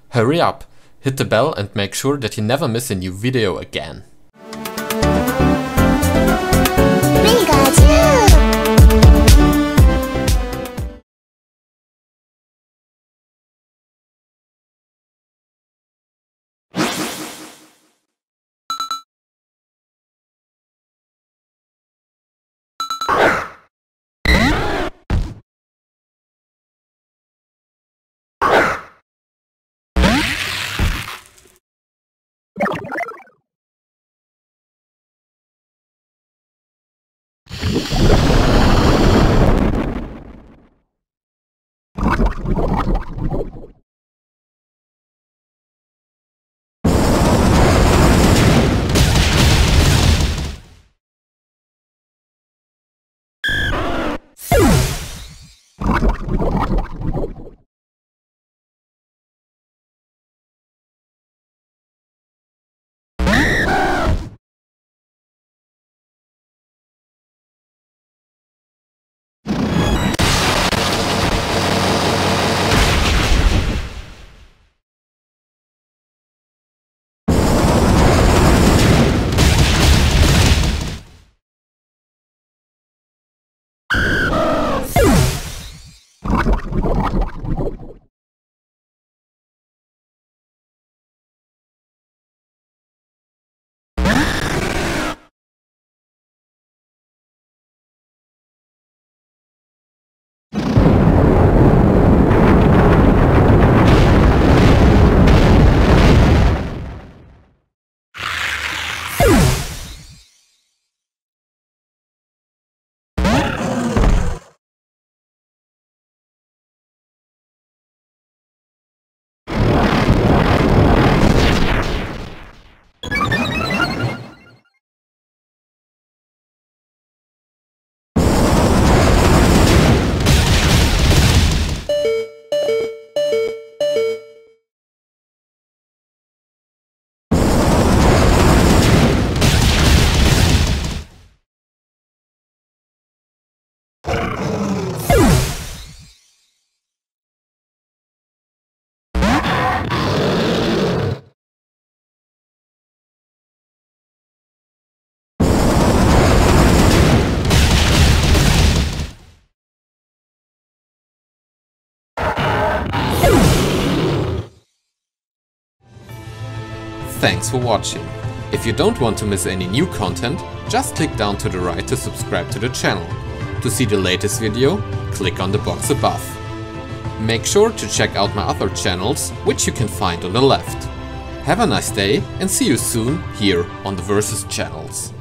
Hurry up, hit the bell and make sure that you never miss a new video again. Thanks for watching. If you don't want to miss any new content, just click down to the right to subscribe to the channel. To see the latest video, click on the box above. Make sure to check out my other channels, which you can find on the left. Have a nice day and see you soon here on the Versus channels.